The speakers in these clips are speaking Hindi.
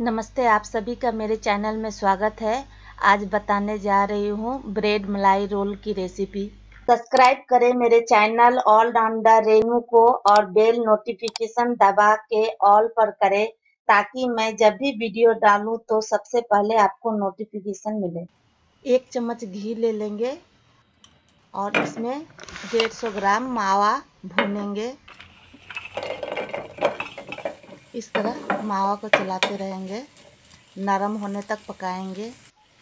नमस्ते, आप सभी का मेरे चैनल में स्वागत है। आज बताने जा रही हूँ ब्रेड मलाई रोल की रेसिपी। सब्सक्राइब करें मेरे चैनल ऑल राउंडर रेनू को और बेल नोटिफिकेशन दबा के ऑल पर करें ताकि मैं जब भी वीडियो डालूं तो सबसे पहले आपको नोटिफिकेशन मिले। 1 चम्मच घी ले लेंगे और इसमें 150 ग्राम मावा भूनेंगे। इस तरह मावा को चलाते रहेंगे, नरम होने तक पकाएंगे।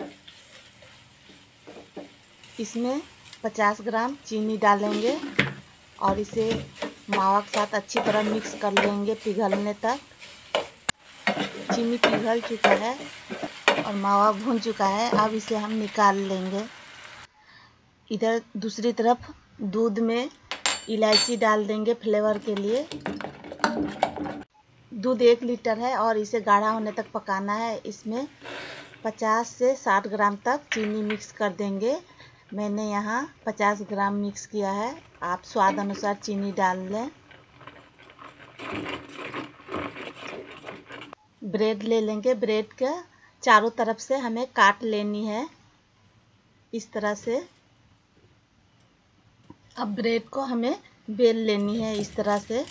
इसमें 50 ग्राम चीनी डालेंगे और इसे मावा के साथ अच्छी तरह मिक्स कर लेंगे पिघलने तक। चीनी पिघल चुका है और मावा भून चुका है। अब इसे हम निकाल लेंगे। इधर दूसरी तरफ दूध में इलायची डाल देंगे फ्लेवर के लिए। दूध 1 लीटर है और इसे गाढ़ा होने तक पकाना है। इसमें 50 से 60 ग्राम तक चीनी मिक्स कर देंगे। मैंने यहाँ 50 ग्राम मिक्स किया है, आप स्वाद अनुसार चीनी डाल लें। ब्रेड ले लेंगे, ब्रेड का चारों तरफ से हमें काट लेनी है इस तरह से। अब ब्रेड को हमें बेल लेनी है इस तरह से,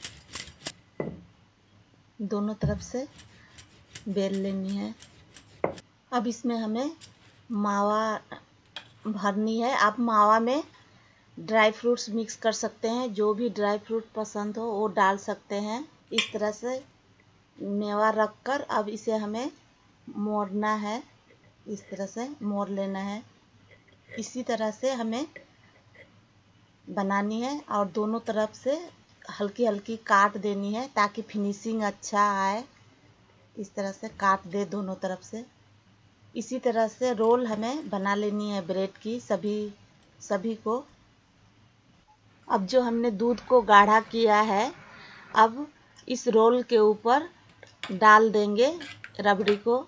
दोनों तरफ से बेल लेनी है। अब इसमें हमें मावा भरनी है। आप मावा में ड्राई फ्रूट्स मिक्स कर सकते हैं, जो भी ड्राई फ्रूट पसंद हो वो डाल सकते हैं। इस तरह से मेवा रखकर अब इसे हमें मोड़ना है, इस तरह से मोड़ लेना है। इसी तरह से हमें बनानी है और दोनों तरफ से हल्की हल्की काट देनी है ताकि फिनिशिंग अच्छा आए। इस तरह से काट दे दोनों तरफ से। इसी तरह से रोल हमें बना लेनी है ब्रेड की सभी को। अब जो हमने दूध को गाढ़ा किया है, अब इस रोल के ऊपर डाल देंगे रबड़ी को।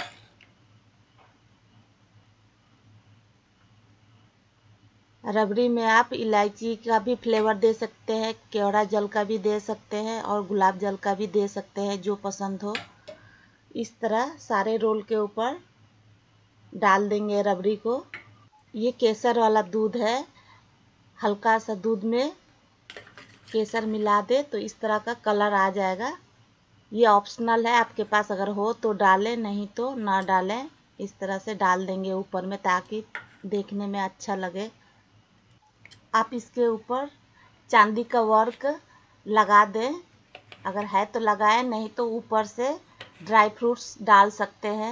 रबड़ी में आप इलायची का भी फ्लेवर दे सकते हैं, केवड़ा जल का भी दे सकते हैं और गुलाब जल का भी दे सकते हैं, जो पसंद हो। इस तरह सारे रोल के ऊपर डाल देंगे रबड़ी को। ये केसर वाला दूध है, हल्का सा दूध में केसर मिला दे तो इस तरह का कलर आ जाएगा। ये ऑप्शनल है, आपके पास अगर हो तो डालें, नहीं तो ना डालें। इस तरह से डाल देंगे ऊपर में ताकि देखने में अच्छा लगे। आप इसके ऊपर चांदी का वर्क लगा दें, अगर है तो लगाएं, नहीं तो ऊपर से ड्राई फ्रूट्स डाल सकते हैं,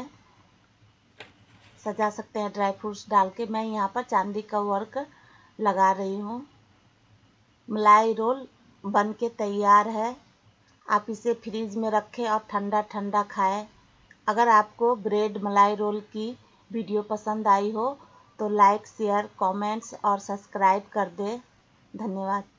सजा सकते हैं ड्राई फ्रूट्स डाल के। मैं यहाँ पर चांदी का वर्क लगा रही हूँ। मलाई रोल बन के तैयार है। आप इसे फ्रीज में रखें और ठंडा ठंडा खाएं। अगर आपको ब्रेड मलाई रोल की वीडियो पसंद आई हो तो लाइक, शेयर, कमेंट्स और सब्सक्राइब कर दें। धन्यवाद।